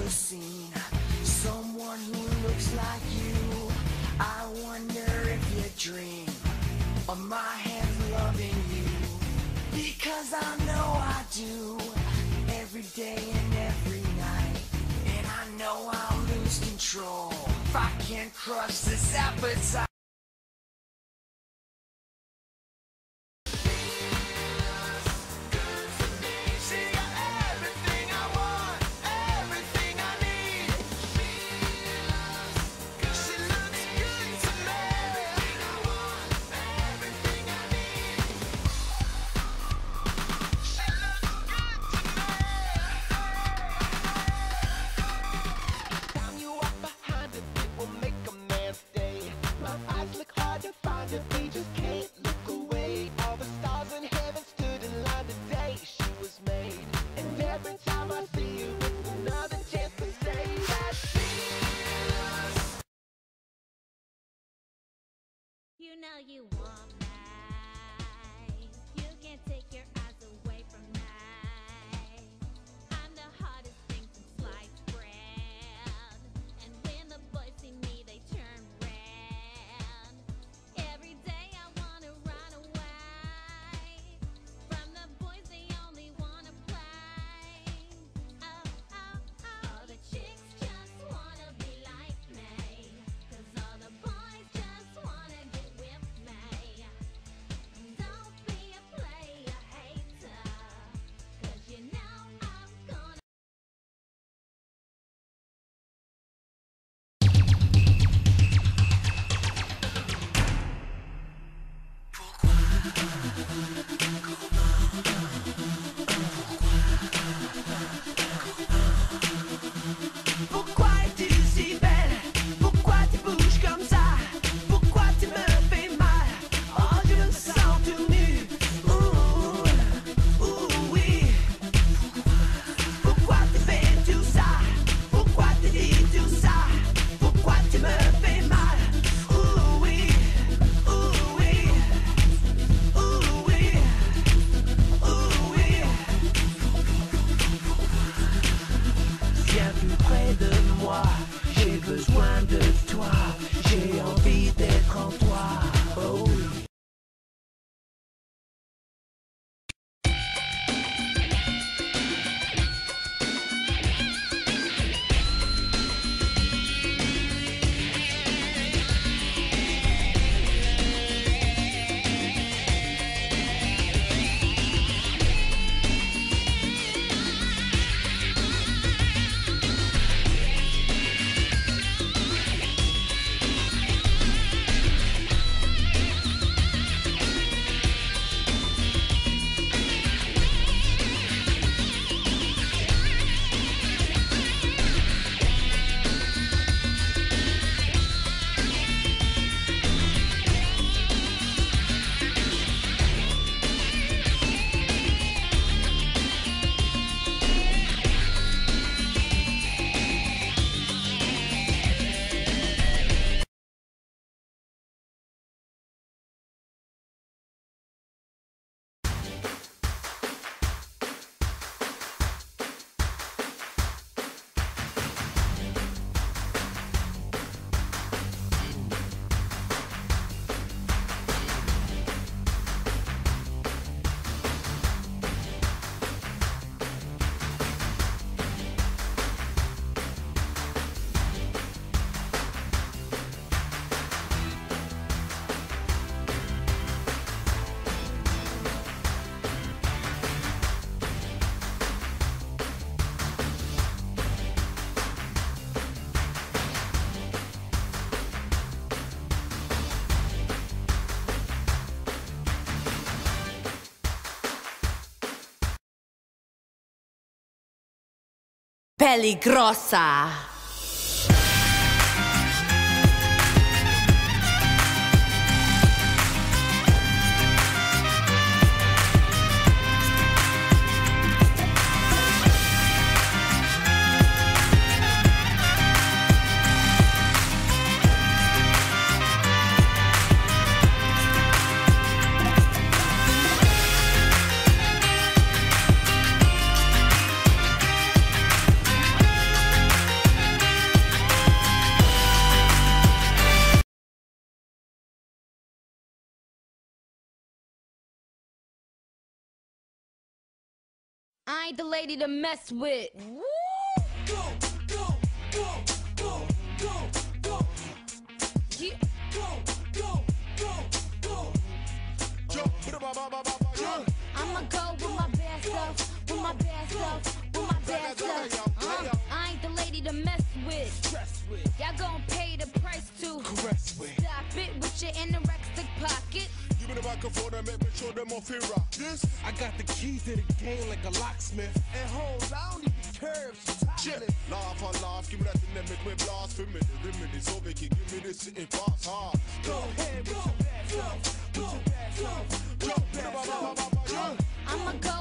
seen someone who looks like you. I wonder if you dream of my hands loving you, because I know I do, every day and every night. And I know I'll lose control if I can't crush this appetite. You know you want me. You can't take your eyes away from me. I'm the hottest thing since sliced bread. And when the boys see me, they turn red. Every day I wanna run away from the boys, they only wanna play. Oh, oh, oh. All the chicks just wanna be like me, 'cause all the boys just wanna get with me. Don't be a player hater, 'cause you know I'm gonna. Pourquoi es-tu si belle? Pourquoi tu bouges comme ça? Pourquoi tu me fais mal? Oh, je me sens tout nu. Ouh, ouh, oui. Pourquoi tu fais tout ça? Pourquoi tu dis tout ça? Pourquoi tu me fais mal? Ouh, oui. Ouh, oui. Ouh, oui. Ouh, oui. Viens plus près de moi, j'ai besoin de toi, j'ai envie d'être en toi. Oh oui. Peligrosa. I ain't the lady to mess with. Woo! Go, go, go, go, go, go. Yeah. Go, go, go, go. I'ma go with my bad self, with my bad self, with my bad self. I ain't the lady to mess with. Y'all gon' pay the price to Caress with. stop it with your anorexic pocket. Give me the microphone and make me show them off here rock. This, I got the keys to the game like a locksmith. And hoes, I don't even care if she Shit. Laugh and laugh, give me that thing that make me blast for me. The remedy so they can give me this shit fast hard. Go ahead with your bad self, with your bad self, with your bad self. I'ma go